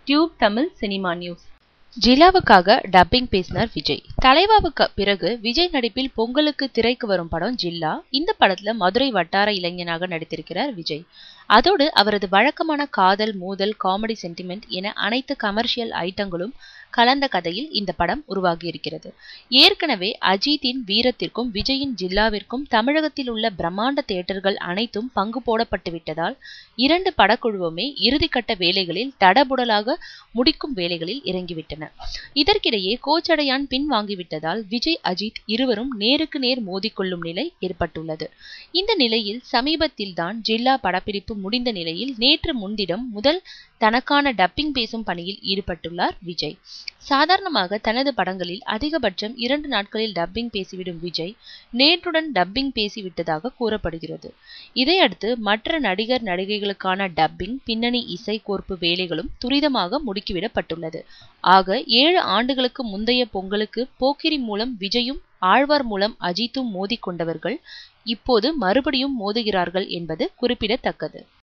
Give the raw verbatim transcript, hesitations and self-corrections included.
Tube Tamil cinema news. ஜில்லாவுக்காக dubbing பேசினார் விஜய். தலைவாவுக்கு பிறகு விஜய் நடிப்பில் பொங்கலுக்கு திரைக்கு வரும் படம் ஜில்லா. இந்த படத்துல மதுரை வட்டார இளைஞனாக நடித்திருக்கிறார் விஜய். அதோடு அவரது வழக்கமான காதல், மோதல், காமெடி, சென்டிமெண்ட் என அனைத்து கமர்ஷியல் ஐட்டங்களும் கலந்த கதையில் இந்த படம் உருவாகி இருக்கிறது. ஏற்கனவே அஜித்தின் வீரத்திற்கும் விஜயின் ஜில்லாவிற்கும் தமிழகத்தில் உள்ள பிரம்மாண்ட தியேட்டர்கள் அனைத்தும் பங்கு போடப்பட்டு விட்டதால் இரண்டு படக்குழுவுமே இறுதிக்கட்ட வேலைகளில் தடபுடலாக முடிக்கும் வேலைகளில் இறங்கிவிட்டன. இதற்கிடையே கோச்சடையான் பின் வாங்கிவிட்டதால் விஜய், அஜித் இருவரும் நேருக்கு நேர் மோதிக்கொள்ளும் நிலை ஏற்பட்டுள்ளது. இந்த நிலையில் சமீபத்தில் தான் ஜில்லா படப்பிடிப்பு முடிந்த நிலையில் நேற்று முன்தினம் முதல் தனக்கான டப்பிங் பேசும் பணியில் ஈடுபட்டுள்ளார் விஜய். சாதாரணமாக தனது படங்களில் அதிகபட்சம் இரண்டு நாட்களில் டப்பிங் பேசிவிடும் விஜய் நேற்றுடன் டப்பிங் பேசிவிட்டதாக கூறப்படுகிறது. இதையடுத்து மற்ற நடிகர் நடிகைகளுக்கான டப்பிங், பின்னணி இசை கோர்ப்பு வேலைகளும் துரிதமாக முடுக்கிவிடப்பட்டுள்ளது. ஆக ஏழு ஆண்டுகளுக்கு முந்தைய பொங்கலுக்கு போக்கிரி மூலம் விஜயும், ஆழ்வார் மூலம் அஜித்தும் மோதி கொண்டவர்கள் இப்போது மறுபடியும் மோதுகிறார்கள் என்பது குறிப்பிடத்தக்கது.